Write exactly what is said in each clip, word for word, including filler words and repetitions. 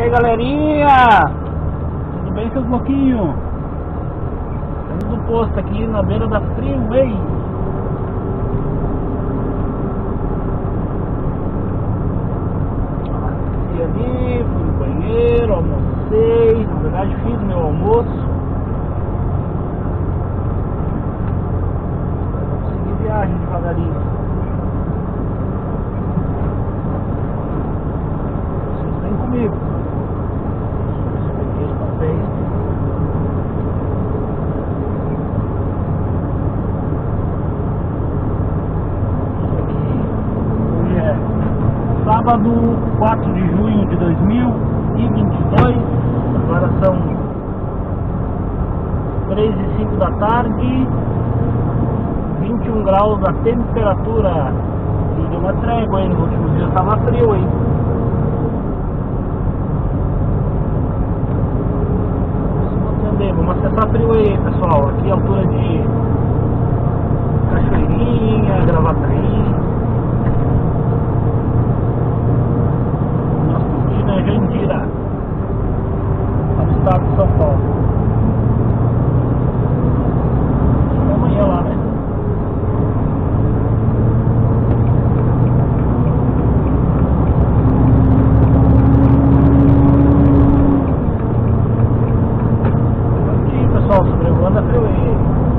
aí, galerinha! Tudo bem, seus louquinhos? Estamos no posto aqui na beira da Freeway. Desci ali, fui no banheiro, almocei. Na verdade, fiz meu almoço. Vamos seguir viagem devagarinho. Comigo. Aqui os papéis. Hoje é sábado, quatro de junho de dois mil e vinte e dois. Agora são três e cinco da tarde. vinte e um graus a temperatura. E deu uma trégua aí. Nos últimos dias estava frio aí. Vamos acessar a Freeway, pessoal. Aqui a altura de Cachoeirinha, Gravataí. Nosso destino é Jandira, no estado de São Paulo. Até amanhã lá, né? Sobrevoando a Freeway.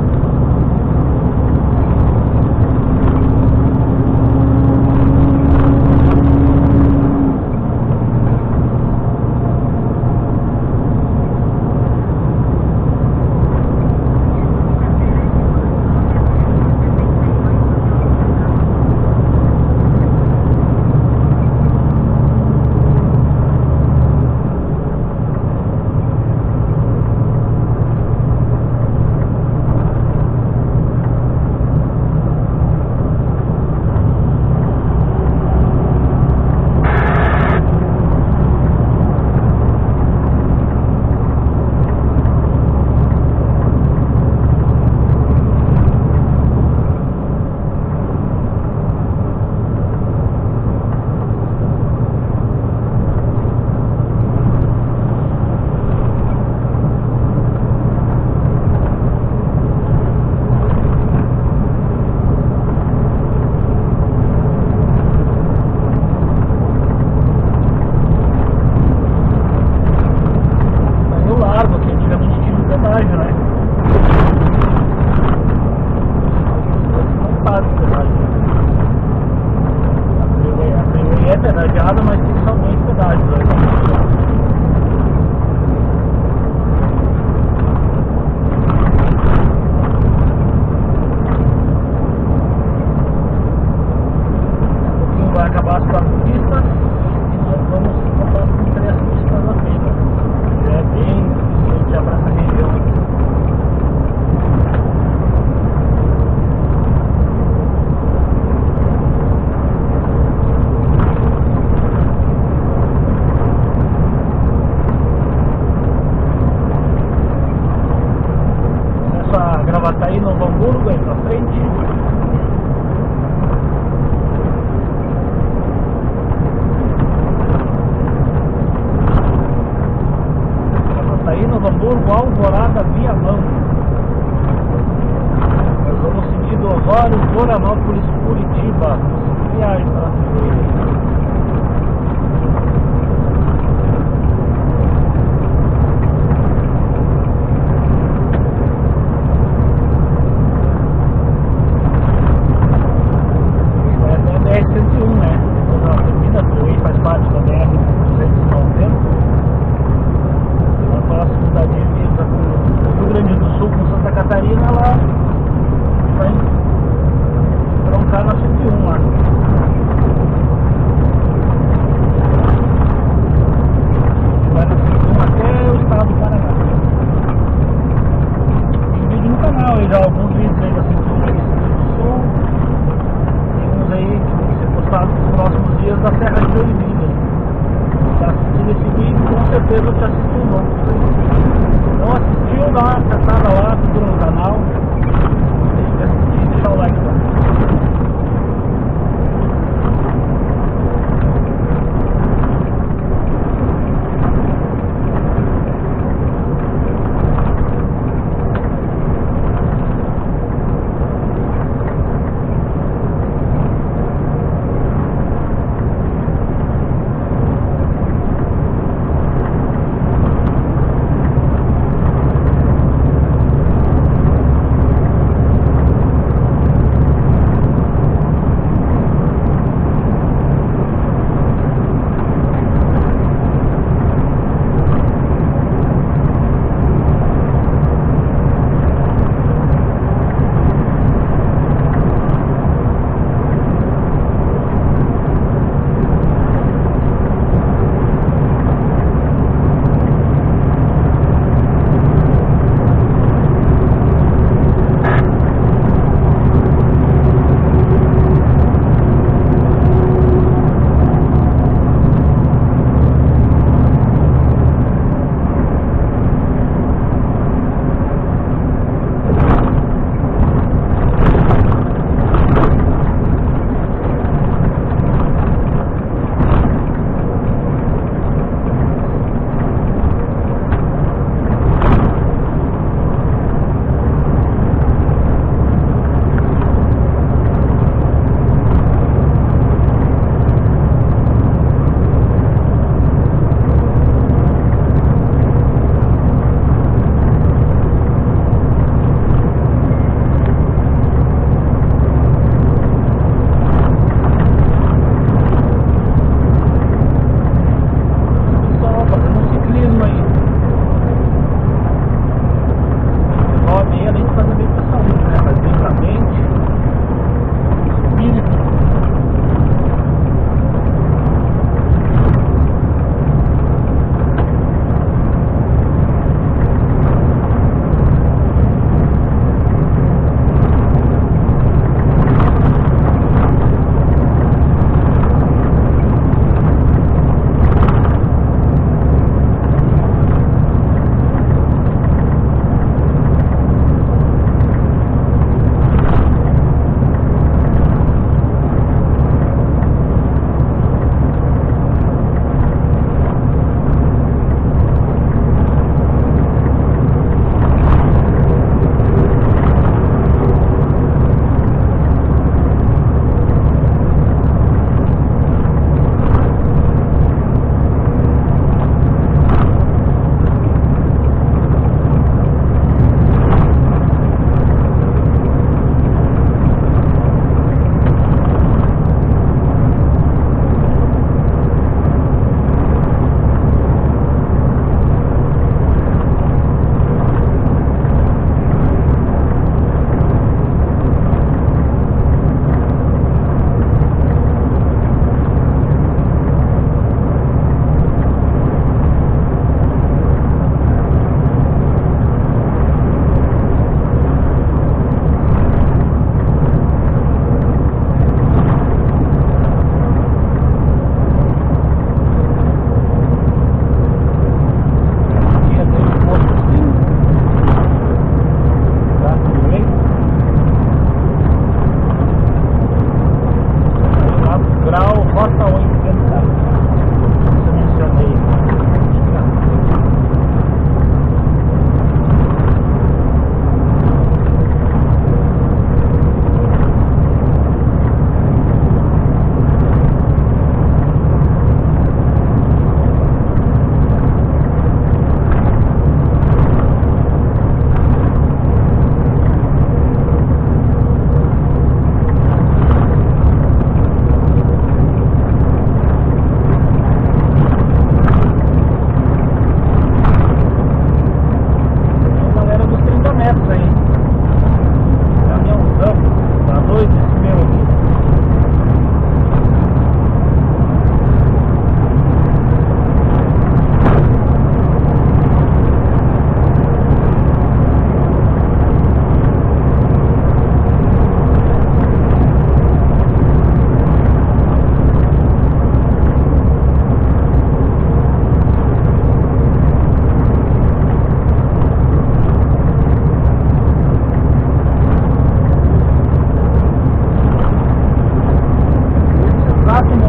É pedagiada, mas tem somente pedágios aí. Vai acabar as quatro pistas e nós vamos contar com três pistas na frente. Já é bem suficiente já para essa região aqui. Gravataí, Novo Hamburgo, aí pra frente. Gravataí, Novo Hamburgo, Alvorada, Viamão. Nós vamos seguir do Osório, Florianópolis, Curitiba. Viagem para frente. Catarina, lá vai troncar na cento e um lá. Vai na cento e um até o estado do Paraná. Tem vídeo no canal aí já, alguns vídeos aí da cento e um aqui no Rio Grande do Sul. Tem uns aí que vão ser postados nos próximos dias da Serra de Joinville. Se assistir esse vídeo, com certeza eu te assisto um novo. Não assistiu, dá uma catada lá, procura no canal. Deixa eu assistir, deixa o like lá.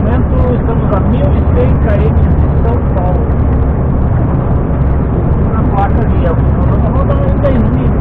momento estamos a mil e cem quilômetros de São Paulo. Na placa ali, ó. Nós vamos rodar uns dez mil.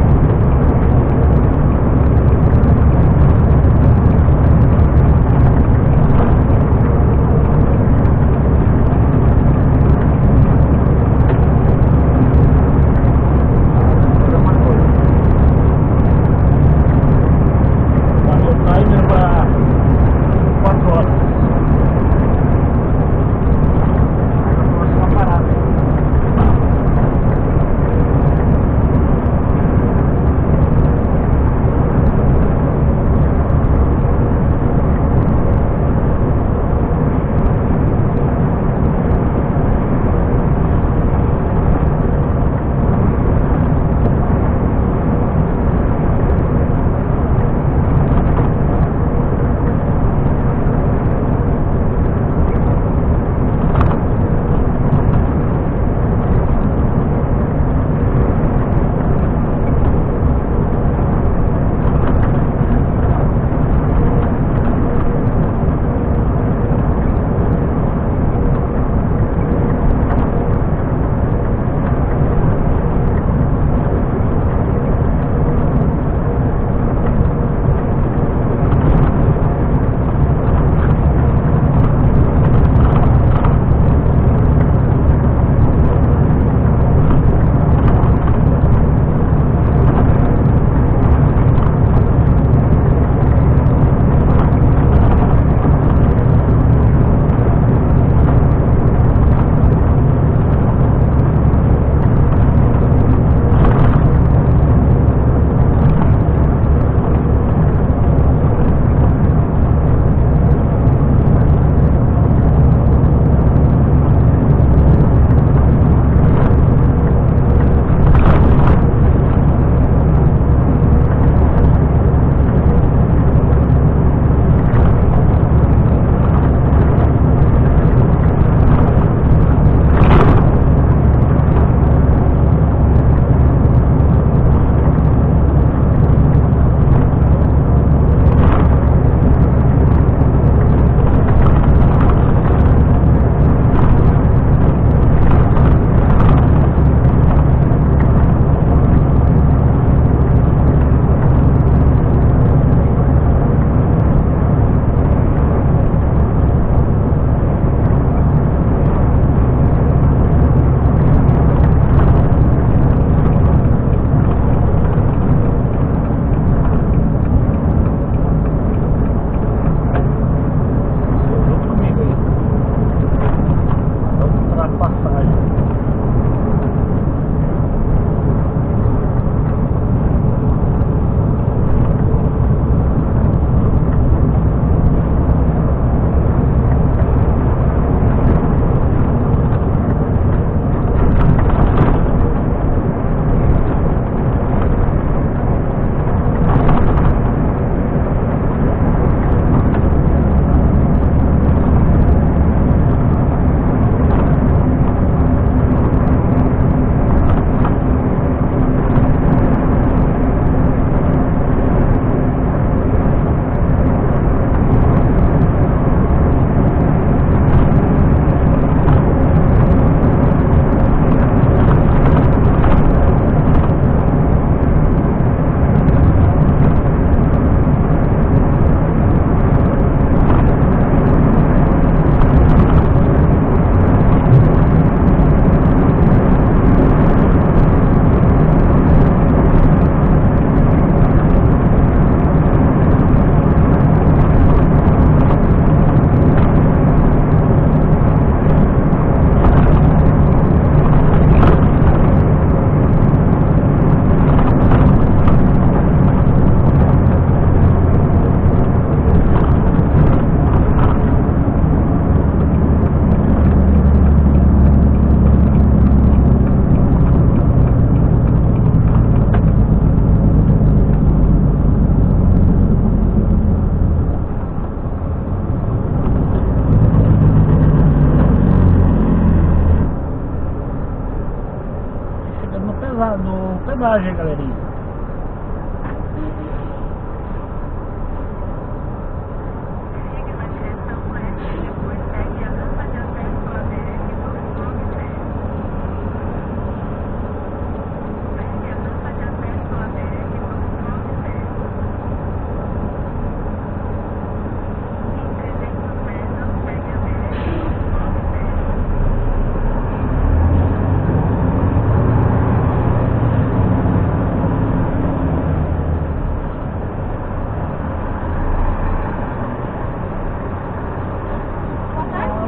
no pedagem, galerinha.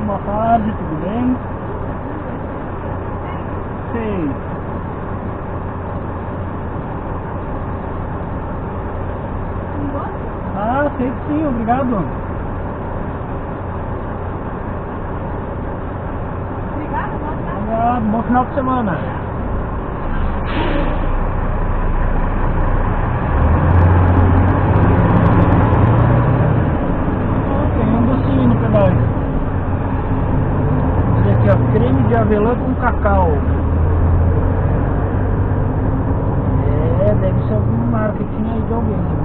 boa tarde, tudo bem? Sei. Ah, sei que sim, obrigado. Obrigado, bom final de semana. Tem um docinho no pedaço. Esse aqui, ó, creme de avelã com cacau. É, deve ser algum marketing aí de alguém.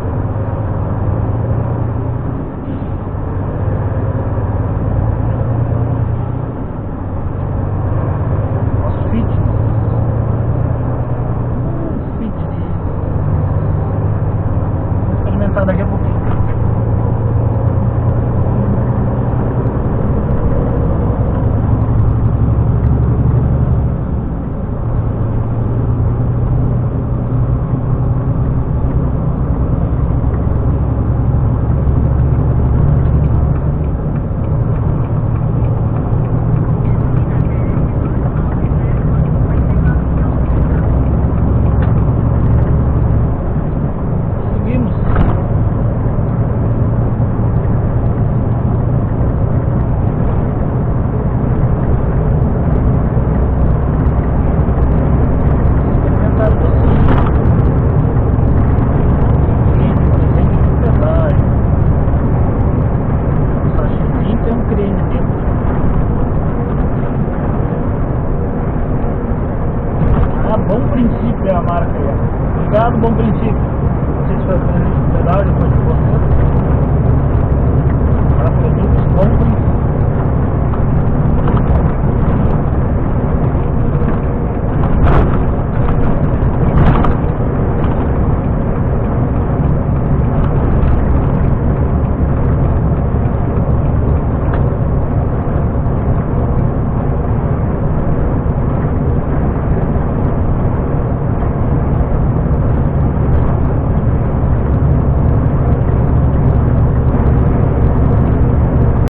Daqui a pouquinho. Bom Princípio é a marca aí. Obrigado, Bom Princípio.